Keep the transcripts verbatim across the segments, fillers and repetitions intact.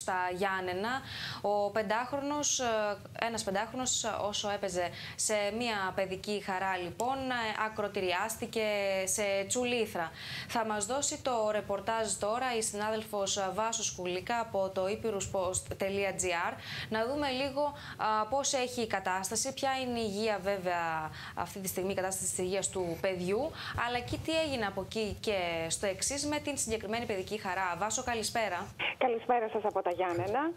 στα Γιάννενα. Ο πεντάχρονος, ένας πεντάχρονος, όσο έπαιζε σε μια παιδική χαρά, λοιπόν, ακροτηριάστηκε σε τσουλήθρα. Θα μας δώσει το ρεπορτάζ τώρα η συνάδελφος Βάσο Σκουλίκα από το epiruspost τελεία gr. Να δούμε λίγο α, πώς έχει η κατάσταση, ποια είναι η υγεία, βέβαια, αυτή τη στιγμή η κατάσταση της υγείας του παιδιού, αλλά και τι έγινε από εκεί και στο εξής με την συγκεκριμένη παιδική χαρά. Βάσο, καλησπέρα. Καλησπέρα σας από τα Γιάννενα.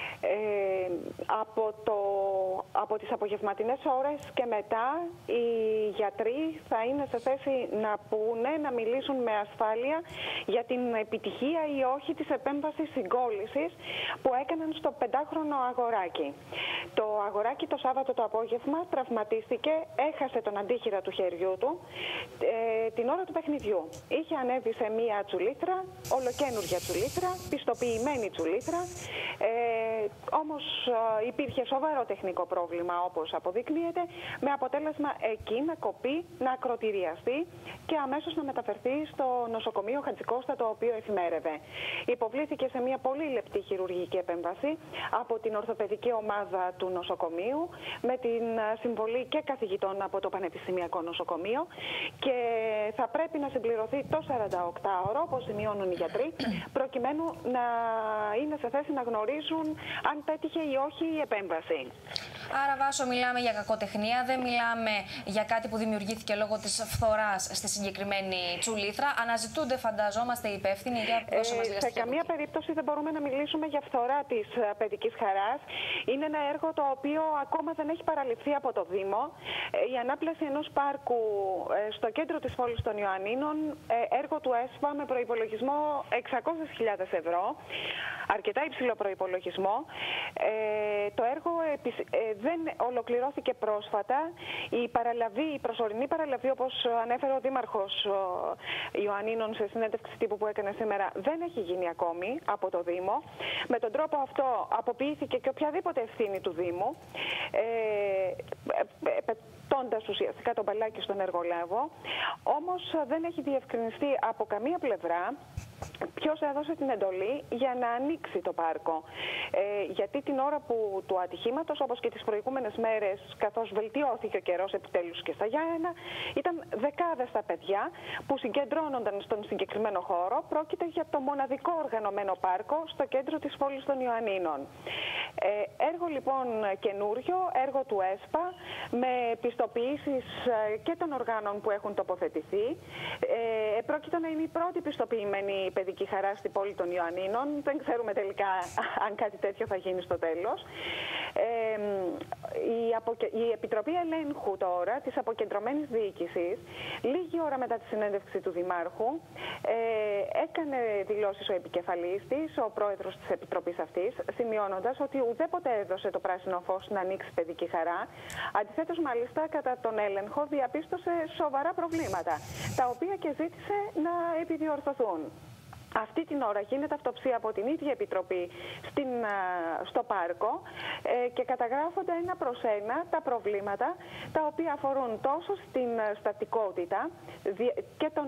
Ε, από, το, από τις απογευματινές ώρες και μετά οι γιατροί θα είναι σε θέση να πούνε, να μιλήσουν με ασφάλεια για την επιτυχία ή όχι της επέμβασης συγκόλλησης που έκαναν στο πεντάχρονο αγοράκι. Το αγοράκι το Σάββατο το απόγευμα τραυματίστηκε, έχασε τον αντίχειρα του χεριού του ε, την ώρα του παιχνιδιού. Είχε ανέβει σε μία τσουλήθρα, ολοκαίνουργια τσουλήθρα, πιστοποιημένη τσουλήθρα, ε, όμως ε, υπήρχε σοβαρό τεχνικό πρόβλημα, όπως αποδεικνύεται, με αποτέλεσμα εκεί να κοπεί, να ακροτηριαστεί και αμέσως να μεταφερθεί στο νοσοκομείο Χατζικώστα, το οποίο εφημέρευε. Υποβλήθηκε σε μια πολύ λεπτή χειρουργική επέμβαση από την ορθοπαιδική ομάδα του νοσοκομείου, με την συμβολή και καθηγητών από το Πανεπιστημιακό Νοσοκομείο, και θα πρέπει να συμπληρωθεί το σαρανταοκτάωρο, όπως σημειώνουν οι γιατροί, προκειμένου να είναι σε θέση να γνωρίζουν αν πέτυχε ή όχι η επέμβαση. Άρα, Βάσο, μιλάμε για κακοτεχνία, δεν μιλάμε για κάτι που δημιουργήθηκε λόγω της φθοράς στη συγκεκριμένη τσουλήθρα. Αναζητούνται, φανταζόμαστε, οι υπεύθυνοι. Για δώσε μας λίγα Σε καμία περίπτωση δεν μπορούμε να μιλήσουμε για φθορά της παιδικής χαράς. Είναι ένα έργο το οποίο ακόμα δεν έχει παραληφθεί από το Δήμο. Η ανάπλαση ενός πάρκου στο κέντρο της πόλης των Ιωαννίνων, έργο του ΕΣΠΑ με προϋπολογισμό εξακόσιες χιλιάδες ευρώ, αρκετά υψηλό προϋπολογισμό. Το έργο δεν ολοκληρώθηκε πρόσφατα. Η παραλαβή, η προσωρινή παραλαβή, όπως ανέφερε ο Δήμαρχος Ιωαννίνων σε συνέντευξη τύπου που έκανε σήμερα, δεν έχει γίνει ακόμη από το Δήμο. Με τον τρόπο αυτό αποποιήθηκε και οποιαδήποτε ευθύνη του Δήμου, ε, πετώντας ουσιαστικά το μπαλάκι στον εργολάβο. Όμως δεν έχει διευκρινιστεί από καμία πλευρά ποιος έδωσε την εντολή για να ανοίξει το πάρκο. Ε, γιατί την ώρα που του ατυχήματος, όπως και τις προηγούμενες μέρες, καθώς βελτιώθηκε ο καιρός επιτέλους και στα Γιάννενα, ήταν δεκάδες τα παιδιά που συγκεντρώνονταν στον συγκεκριμένο χώρο. Πρόκειται για το μοναδικό οργανωμένο πάρκο στο κέντρο της πόλης των Ιωαννίνων. Ε, έργο λοιπόν καινούριο, έργο του ΕΣΠΑ, με πιστοποιήσεις και των οργάνων που έχουν τοποθετηθεί. Ε, πρόκειται να είναι η πρώτη πιστοποιημένη παιδική χαρά στην πόλη των Ιωαννίνων. Δεν ξέρουμε τελικά αν κάτι τέτοιο θα γίνει στο τέλος. Ε, η, αποκε... η Επιτροπή Ελέγχου τώρα της Αποκεντρωμένης Διοίκησης, λίγη ώρα μετά τη συνέντευξη του Δημάρχου, ε, έκανε δηλώσεις ο επικεφαλής της, ο πρόεδρος της Επιτροπής αυτής, σημειώνοντας ότι ουδέποτε έδωσε το πράσινο φως να ανοίξει παιδική χαρά. Αντιθέτως, μάλιστα, κατά τον έλεγχο διαπίστωσε σοβαρά προβλήματα, τα οποία και ζήτησε να επιδιορθωθούν. Αυτή την ώρα γίνεται αυτοψία από την ίδια Επιτροπή στην, στο πάρκο ε, και καταγράφονται ένα προς ένα τα προβλήματα, τα οποία αφορούν τόσο στην στατικότητα και των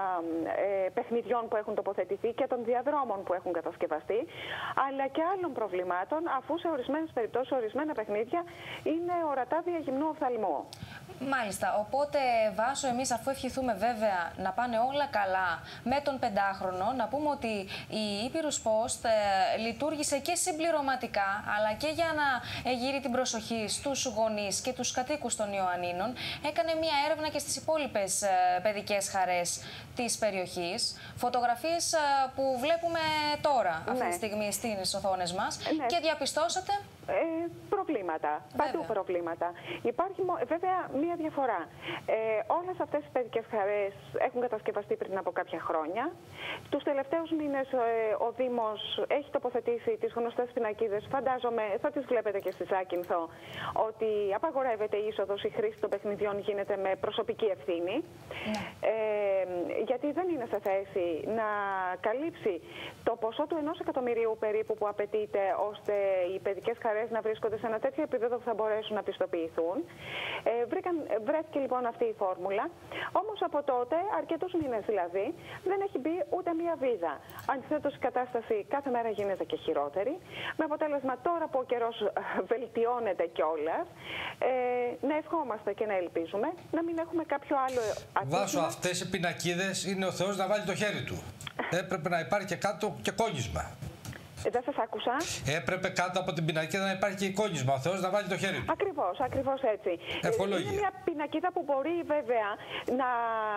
ε, παιχνιδιών που έχουν τοποθετηθεί και των διαδρόμων που έχουν κατασκευαστεί, αλλά και άλλων προβλημάτων, αφού σε ορισμένες περιπτώσεις, ορισμένα παιχνίδια είναι ορατά διαγυμνού οφθαλμού. Μάλιστα. Οπότε, Βάσο, εμείς, αφού ευχηθούμε βέβαια να πάνε όλα καλά με τον πεντάχρονο, να πούμε ότι η epiruspost ε, λειτουργήσε και συμπληρωματικά, αλλά και για να γύρει την προσοχή στους γονείς και τους κατοίκους των Ιωαννίνων. Έκανε μια έρευνα και στις υπόλοιπες ε, παιδικές χαρές της περιοχής. Φωτογραφίες ε, που βλέπουμε τώρα, αυτή ναι. τη στιγμή, στις οθόνες μας. Ναι. Και διαπιστώσατε... Ε, προβλήματα, παντού προβλήματα. Υπάρχει βέβαια μία διαφορά. Ε, όλες αυτές οι παιδικές χαρές έχουν κατασκευαστεί πριν από κάποια χρόνια. Τους τελευταίους μήνες ε, ο Δήμος έχει τοποθετήσει τις γνωστές πινακίδες. Φαντάζομαι, θα τις βλέπετε και στη Ζάκυνθο, ότι απαγορεύεται η είσοδος, η χρήση των παιχνιδιών γίνεται με προσωπική ευθύνη. Ναι. Ε, γιατί δεν είναι σε θέση να καλύψει το ποσό του ενός εκατομμυρίου περίπου που απαιτείται, ώστε οι παιδικές χαρές να βρίσκονται σε ένα τέτοιο επίπεδο που θα μπορέσουν να πιστοποιηθούν. Ε, βρήκαν, βρέθηκε λοιπόν αυτή η φόρμουλα. Όμως από τότε, αρκετούς μήνες δηλαδή, δεν έχει μπει ούτε μία βίδα. Αντιθέτως, η κατάσταση κάθε μέρα γίνεται και χειρότερη. Με αποτέλεσμα, τώρα που ο καιρός βελτιώνεται κιόλας, ε, να ευχόμαστε και να ελπίζουμε να μην έχουμε κάποιο άλλο ατύχημα. Βάσο, αυτές οι πινακίδες είναι ο Θεός να βάλει το χέρι του. Έπρεπε να υπάρχει και κάτω και κόνισμα. Ε, δεν σας άκουσα. Έπρεπε κάτω από την πινακίδα να υπάρχει και εικόνισμα. Ο Θεός να βάλει το χέρι του. Ακριβώς, ακριβώς έτσι. Ευχολόγια. Είναι μια πινακίδα που μπορεί βέβαια να,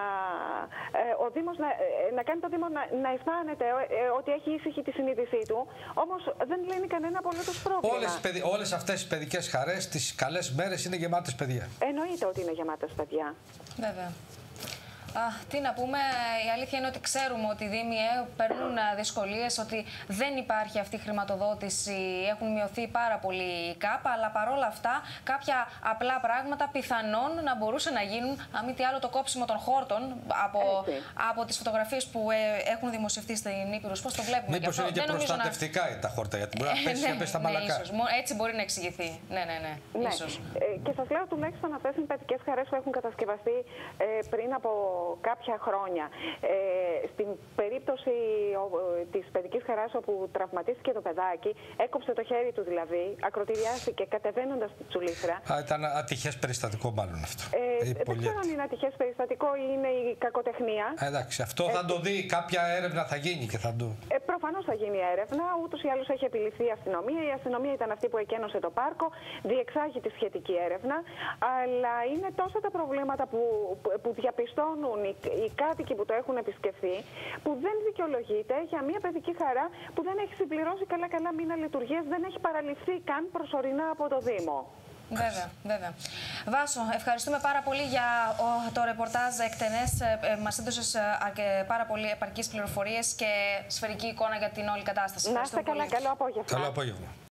ε, ο Δήμος να, ε, να κάνει το Δήμο να, να αισθάνεται ε, ότι έχει ήσυχη τη συνείδησή του, όμως δεν λύνει κανένα απολύτως πρόβλημα. Όλες, όλες αυτές οι παιδικές χαρές, τις καλές μέρες είναι γεμάτες παιδιά. Εννοείται ότι είναι γεμάτες παιδιά. Βέβαια. Α, τι να πούμε, η αλήθεια είναι ότι ξέρουμε ότι οι Δήμοι παίρνουν δυσκολίες, ότι δεν υπάρχει αυτή η χρηματοδότηση, έχουν μειωθεί πάρα πολύ η ΚΑΠ, αλλά παρόλα αυτά κάποια απλά πράγματα πιθανόν να μπορούσαν να γίνουν, αν μη τι άλλο το κόψιμο των χόρτων από, από τις φωτογραφίες που ε, έχουν δημοσιευτεί στην Ήπειρος. Πώς το βλέπουμε? Μήπως είναι και προστατευτικά να... τα χόρτα, γιατί μπορεί να πέσει και πέσει στα μαλακά. Ναι, έτσι μπορεί να εξηγηθεί. Ναι, ναι, ναι. ναι. Ίσως. Ε, και σας λέω τουλάχιστον αυτές είναι παιδικές χαρές που έχουν κατασκευαστεί ε, πριν από κάποια χρόνια. Ε, στην περίπτωση ο, της παιδικής χαράς όπου τραυματίστηκε το παιδάκι, έκοψε το χέρι του δηλαδή, ακροτηριάστηκε κατεβαίνοντας τη Τσουλήθρα. Α, ήταν ατυχές περιστατικό μάλλον αυτό. Ε, ε, δεν ξέρω αν είναι ατυχές περιστατικό ή είναι η κακοτεχνία. Ε, εντάξει, αυτό θα ε, το δει, κάποια έρευνα θα γίνει και θα το... Ε, προφανώς θα γίνει έρευνα, ούτως ή άλλως έχει επιληφθεί η αστυνομία. Η αστυνομία ήταν αυτή που εκένωσε το πάρκο, διεξάγει τη σχετική έρευνα, αλλά είναι τόσα τα προβλήματα που, που διαπιστώνουν οι, οι κάτοικοι που το έχουν επισκεφθεί, που δεν δικαιολογείται για μια παιδική χαρά που δεν έχει συμπληρώσει καλά-καλά μήνα λειτουργίας, δεν έχει παραληφθεί καν προσωρινά από το Δήμο. Βέβαια, βέβαια. Βάσο, ευχαριστούμε πάρα πολύ για το ρεπορτάζ εκτενές. Μας έδωσες πάρα πολύ επαρκείς πληροφορίες και σφαιρική εικόνα για την όλη κατάσταση. Να είστε καλά, καλό απόγευμα. Καλό απόγευμα.